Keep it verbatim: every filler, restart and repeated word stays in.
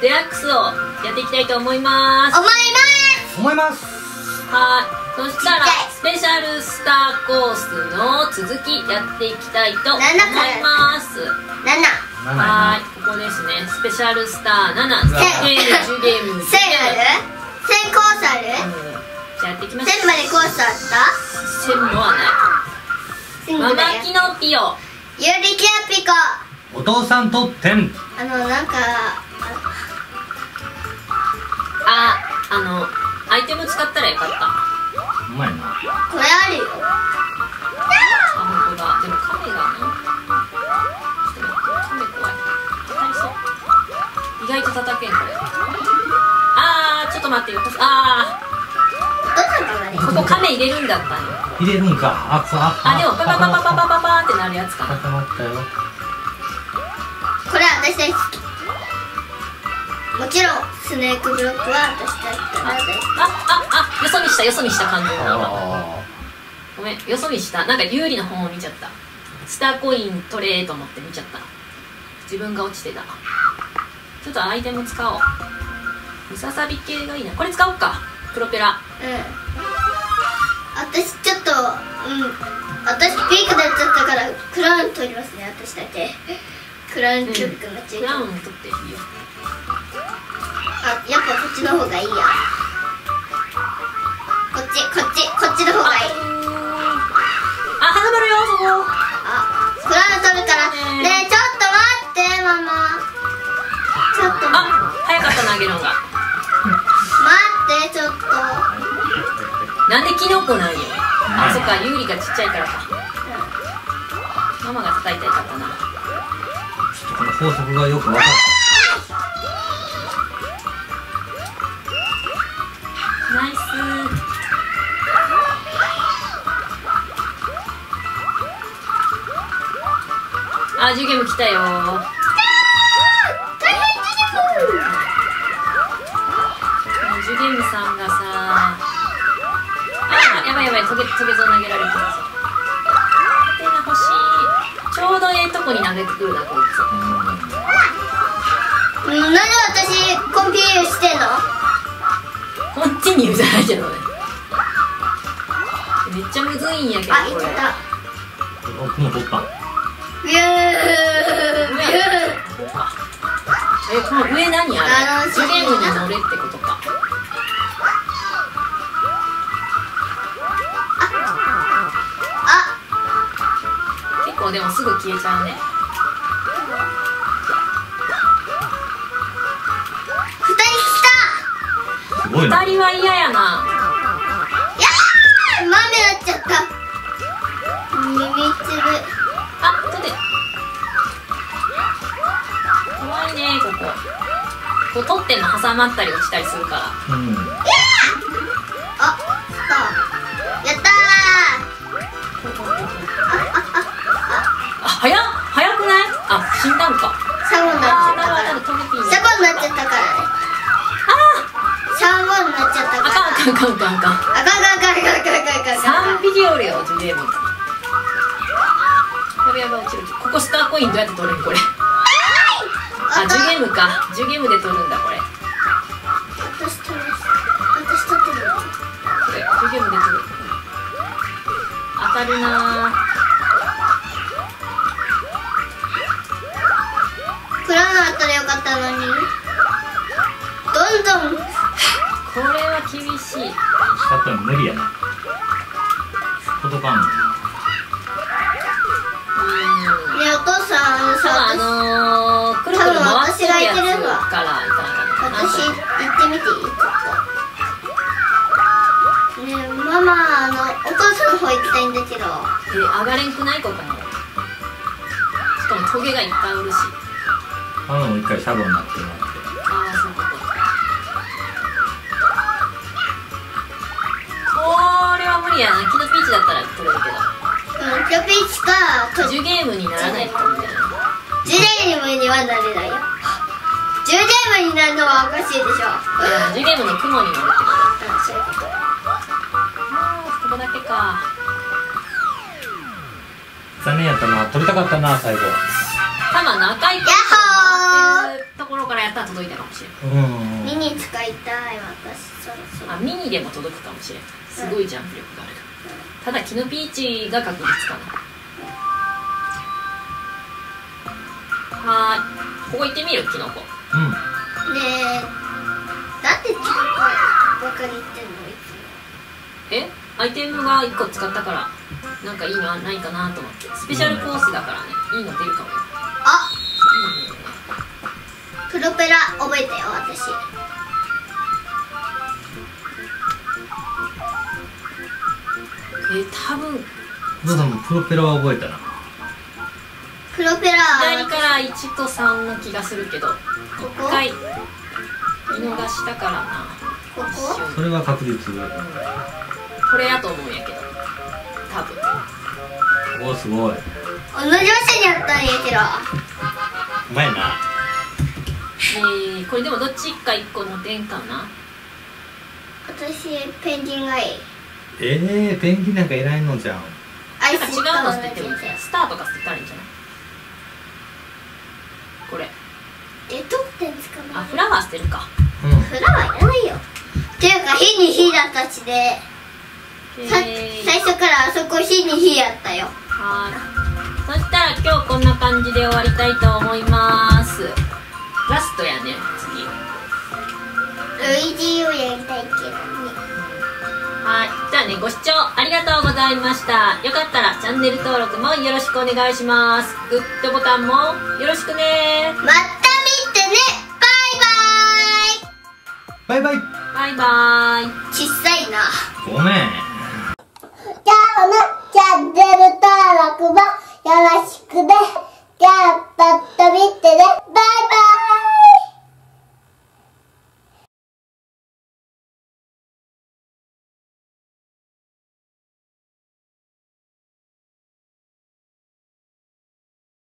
デラックスをやっていきたいと思います。 思います思います。 はい。そしたらスペシャルスターコースの続きやっていきたいと思います。 なな。 はい、ここですね。スペシャルスターなな、ゲーム、じゅうゲーム、 せんある？せんコースある？ じゃあやっていきます。 せんまでコースあった？ せんもはない。ママキノピオ、 ユリキャピコ、 お父さんとってん。 あのなんかあ、あのアイテム使ったらよかった。 うまいな。 これあるよ。 あ、本当だ。でもカメがな、カメ怖い。当たりそう。意外と叩けんこれ。あー、ちょっと待ってよ。あー、ここカメ入れるんだったね。 入れるんか。あ、 あ、でもパパパパパパパパってなるやつかな。 固まったよ。 これ私大好き。もちろんスネークブロックは私だったら大好き。 あ、あ、あ、よそ見したよそ見した感動だわ。 あごめん、よそ見した。なんか有利の本を見ちゃった。スターコイン取れーと思って見ちゃった。自分が落ちてた。ちょっとアイテム使おう。ムササビ系がいいな。これ使おうか。プロペラ。 うん。私ちょっと、うん。私ピークになっちゃったからクラウン取りますね。私だけ。クラウンキュックになっちゃう、 クラウン取っていいよ。 あ、やっぱこっちの方がいいや。こっち、こっち、こっちの方がいい。 あ、挟まるよ、そこ。 あ、クラウン取るから。ねえ、ちょっと待って、ママ。ちょっと待って。 あ、早かったな、ゲロンが。 待って、ちょっと。 なんでキノコなんよ。あ、そっか、ユーリがちっちゃいからか。ママが叩いたらよかったな。 ちょっとこの法則がよくわかる。 ナイスー。あ、じゅうゲーム来たよー。ジュゲームさんがさあ、やばいやばい、トゲトゲゾ投げられてるぞ。手が欲しい。ちょうどええとこに投げてくるなこいつ。 うん、なんで私コンピューしてんの？ コンティニューじゃないけどね。めっちゃむずいんやけど。 あ、いった。 僕も取った。 ビュービュー。 え、この上何あれ？ あのジュゲームに乗れってことか。結構でもすぐ消えちゃうね。 二人来た。 すごいな。 二人は嫌やな。 やー、豆なっちゃった。耳つぶ。 あ、取って。怖いねここ。こう取ってんの挟まったり落ちたりするから。 うん。 あ、来た。やったー。 あ、早っ早くない？あ、死んだんか。 シャボになっちゃったから。 あー、トゲピー。 シャボになっちゃったからね。 あシャボになっちゃったー、 から。 あかんあかんあかんあかん。 あかんあかんあかんあかんあかんあかんあかん。 三匹おるよジュゲーム。やばいやばい落ちる。ここスターコインどうやって取るんこれ。あ、ジュゲームか。ジュゲームで取るんだこれ。 私取る。私取ってる。 これジュゲームで取る。当たるなー。 クラウンあったらよかったのに。どんどん。 これは厳しい。 下って無理やな。届かんの。 うん。 ねえ、お父さん、あのたださ、 あのー、くるくる回ってるやつからいかなかったな。 私行ってみていい？ちょっと。ねえ、ママ、あの、お父さんの方行きたいんだけど。 え、上がれんくないここも。しかもトゲがいっぱいおるし。 あのもう一回シャボになってもらって。 ああ、そういうこと。これは無理やな。キノピーチだったら取れるけど。 うん、ピョピーチか、とジュゲームにならないと無理だな。 ジュゲームにはなれないよ。ジュゲームになるのはおかしいでしょ。 ジュゲームの雲に乗るってこと。 うん、そういうこと。 ああ、ここだけか。 残念やったな。取りたかったな最後。 たまの赤いコースヤッホー回ってるとところからやったら届いたかもしれない。 うんミニ使いたい私そろそろ。 あ、ミニでも届くかもしれない。すごいジャンプ力がある。ただキノピーチが確実かな。はーい、ここ行ってみる、キノコ。 うんねえ、なんでキノコばかり言ってんのいつも。 え、アイテムがいっこ使ったからなんかいいのないかなと思って。スペシャルコースだからね、いいの出るかもよ。 あ、 いいね。 プロペラ覚えたよ私。 えー、多分お父さんもプロペラは覚えたな。 プロペラ左からいちとさんの気がするけど、 ここ一回見逃したからな。 ここ一瞬それは確実。 うん、これやと思うんやけど、多分。 お、すごい。 同じ場所にあったんやけど。 うまいな。 えー、これでもどっちかいっこのてんかな。 私ペンギンがいい。 えー、ペンギンなんか偉いのじゃん。 アイなんか違うスと同じの捨ててもいい。スターとか捨てたらいいんじゃない？これ。 で得点つかあ、 ない。 フラワー捨てるか。 うん。 フラワーいらないよ。っていうか火に火だったちで、 えさー、 最初からあそこ火に火やったよ。 はーい。そしたら今日こんな感じで終わりたいと思います。ラストやね、次。 ルイージをやりたいけどね。 はい。じゃあね、ご視聴ありがとうございました。よかったらチャンネル登録もよろしくお願いします。グッドボタンもよろしくね。 また見てね。バイバイ。 バイバイ。 バイバーイ。 小さいな。 ごめん。 じゃあな、じゃあ